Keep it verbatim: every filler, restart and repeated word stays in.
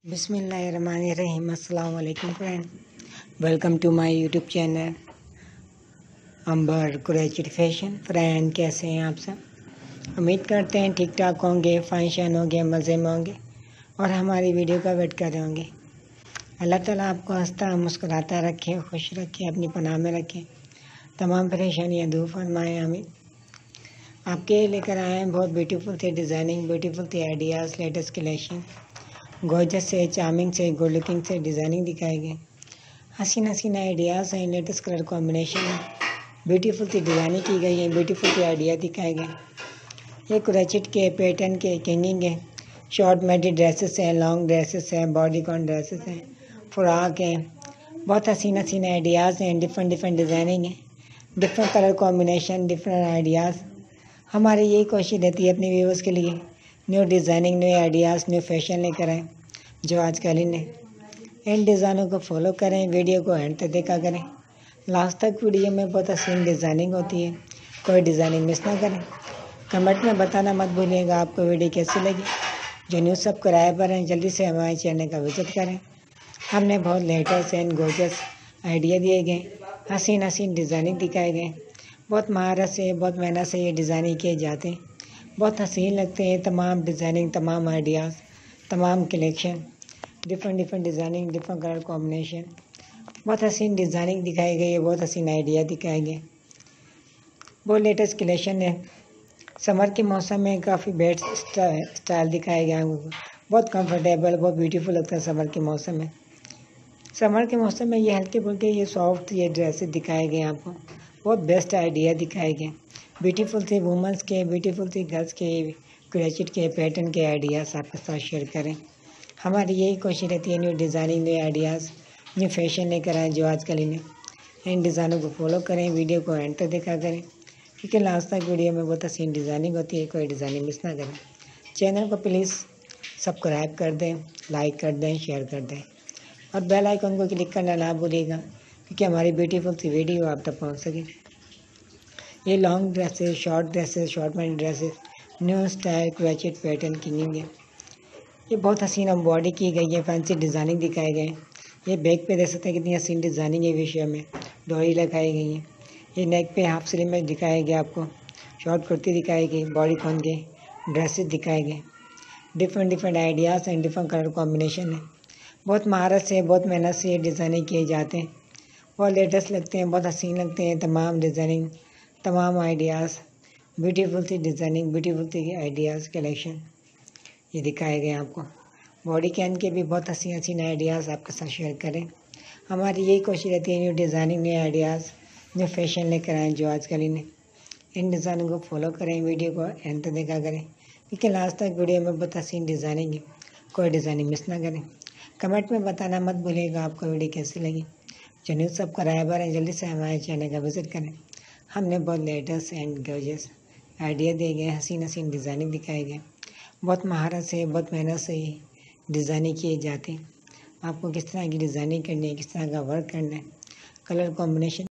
बिस्मिल्लाहिर्रहमानिर्रहीम। अस्सलाम वालेकुम friend, welcome to my YouTube channel Amber Qureshi fashion. Friend, कैसे हैं आप सब? उम्मीद करते हैं ठीक ठाक होंगे, फाइनशान होंगे, मज़े में होंगे और हमारी वीडियो का वेट कर रहे होंगे। अल्लाह ताला आपको हंसता मुस्कुराता रखे, खुश रखे, अपनी पनाह में रखे, तमाम परेशानियाँ दूर फरमाएँ। आमीन। आपके लिए लेकर आए हैं बहुत ब्यूटीफुल थे डिज़ाइनिंग, ब्यूटीफुल थे आइडियाज़, लेटेस्ट कलेक्शन, गॉर्जस से, चार्मिंग से, गुड लुकिंग से डिज़ाइनिंग दिखाए गए। हसीन हसीन आइडियाज़ हैं, लेटेस्ट कलर कॉम्बिनेशन है, ब्यूटीफुल सी डिज़ाइनिंग की गई है, ब्यूटीफुल सी आइडिया दिखाए गए। ये क्रोचेट के पैटर्न के किंगिंग है, शॉर्ट मेडी ड्रेसेस हैं, लॉन्ग ड्रेसेस हैं, बॉडी कॉन ड्रेसेस हैं, फ्रॉक हैं। बहुत हसीन हसीन आइडियाज़ हैं, डिफरेंट डिफरेंट डिज़ाइनिंग है, different colour combination, different ideas. हमारी यही कोशिश रहती है अपने व्यूअर्स के लिए new designing, new ideas, new fashion लेकर आएँ जो आजकल इन्हें। इन डिज़ाइनों को फॉलो करें, वीडियो को एंड तक देखा करें, लास्ट तक वीडियो में बहुत हसीन डिज़ाइनिंग होती है, कोई डिज़ाइनिंग मिस ना करें। कमेंट में बताना मत भूलिएगा आपको वीडियो कैसी लगी। जो न्यूज़ सब्सक्राइबर हैं जल्दी से हमारे चैनल का विजिट करें। हमने बहुत लेटेस्ट एंड गोर्जियस आइडिया दिए गए, हसीन हसीन डिज़ाइनिंग दिखाए गए। बहुत महारत से, बहुत मेहनत से ये डिज़ाइनिंग किए जाते हैं, बहुत हसीन लगते हैं तमाम डिज़ाइनिंग, तमाम आइडियाज़, तमाम collection, different different designing, different colour combination. बहुत हसीन डिज़ाइनिंग दिखाई गई है, बहुत हसीन आइडिया दिखाए गए, बहुत लेटेस्ट कलेक्शन है। समर के मौसम में काफ़ी बेस्ट स्टाइल दिखाया गया है, बहुत कंफर्टेबल, बहुत ब्यूटीफुल लगता है समर के मौसम में। समर के मौसम में ये हल्के फुल्के, ये सॉफ्ट ये ड्रेसेस दिखाए गए आपको, बहुत बेस्ट आइडिया दिखाए गए, ब्यूटीफुल थे वुमेंस के, ब्यूटीफुल थे गर्ल्स के, क्रोचेट के पैटर्न के आइडियाज़ आपके साथ शेयर करें। हमारी यही कोशिश रहती है new designing, new ideas, new fashion लेकर आएँ जो आजकल इन्हें। इन डिज़ाइनों को फॉलो करें, वीडियो को एंड तक देखा करें क्योंकि लास्ट तक वीडियो में बहुत हसीन डिज़ाइनिंग होती है, कोई डिज़ाइनिंग मिस ना करें। चैनल को प्लीज़ सब्सक्राइब कर दें, लाइक कर दें, शेयर कर दें और बेल आइकन को क्लिक करना ना भूलिएगा क्योंकि हमारी ब्यूटीफुल सी वीडियो आप तक पहुँच सके। ये long dresses, short dresses, short midi dresses, new style crochet pattern किंगिंग है। ये बहुत हसीन एम्ब्रॉयडरी की गई है, फैंसी डिज़ाइनिंग दिखाए गए। ये बैक पे देख सकते हैं कितनी हसीन डिज़ाइनिंग है, विषय में डोरी लगाई गई है। ये नेक पे हाफ स्लीव में दिखाया गया आपको, शॉर्ट कुर्ती दिखाई गई, बॉडी कॉन के ड्रेसेस दिखाए गए, different different ideas and different colour combination है। बहुत महारत से, बहुत मेहनत से ये डिज़ाइनिंग किए जाते हैं, बहुत लेटेस्ट लगते हैं, बहुत हसीन लगते हैं तमाम डिज़ाइनिंग, तमाम आइडियाज़, ब्यूटीफुल सी डिज़ाइनिंग, ब्यूटीफुल सी आइडियाज़ कलेक्शन ये दिखाए गए आपको। बॉडी कैन के भी बहुत हसीन हसीन आइडियाज़ आपके साथ शेयर करें। हमारी यही कोशिश रहती है new designing, new ideas, new fashion लेकर आएँ जो आजकल इन्हें। इन डिज़ाइनों को फॉलो करें, वीडियो को एंड तक देखा करें क्योंकि लास्ट तक वीडियो में बहुत हसीन डिज़ाइनिंग है, कोई डिज़ाइनिंग मिस ना करें। कमेंट में बताना मत भूलिएगा आपको वीडियो कैसी लगी। जो न्यूज़ सब्सक्राइबर हैं जल्दी से हमारे चैनल का विजिट करें। हमने बहुत लेटेस्ट एंड गॉर्जियस आइडिया दिए गए, हसीन हसीन डिज़ाइनिंग दिखाए गए, बहुत महारत से, बहुत मेहनत से ही डिज़ाइनिंग किए जाते हैं। आपको किस तरह की डिज़ाइनिंग करनी है, किस तरह का वर्क करना है, कलर कॉम्बिनेशन